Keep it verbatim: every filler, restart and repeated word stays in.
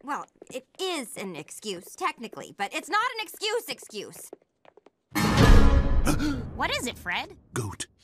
Well, it is an excuse, technically, but it's not an excuse excuse. What is it, Fred? Goat.